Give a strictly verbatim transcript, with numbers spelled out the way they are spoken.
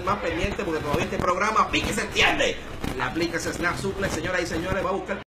estar más pendiente porque todavía este programa pique y se entiende. La aplica ese Snap Suplex, señoras y señores, va a buscar